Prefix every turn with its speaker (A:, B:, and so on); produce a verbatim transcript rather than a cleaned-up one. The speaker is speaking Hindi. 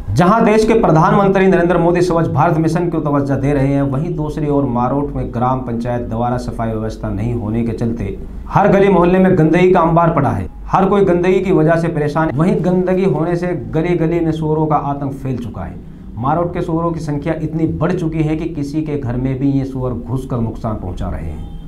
A: जहां देश के प्रधानमंत्री नरेंद्र मोदी स्वच्छ भारत मिशन को तवज्जो दे रहे हैं, वहीं दूसरी ओर मारोट में ग्राम पंचायत द्वारा सफाई व्यवस्था नहीं होने के चलते हर गली मोहल्ले में गंदगी का अंबार पड़ा है। हर कोई गंदगी की वजह से परेशान है। वहीं गंदगी होने से गली गली में सूअरों का आतंक फैल चुका है। मारोट के सूअरों की संख्या इतनी बढ़ चुकी है कि किसी के घर में भी ये सूअर घुसकर नुकसान पहुंचा रहे हैं।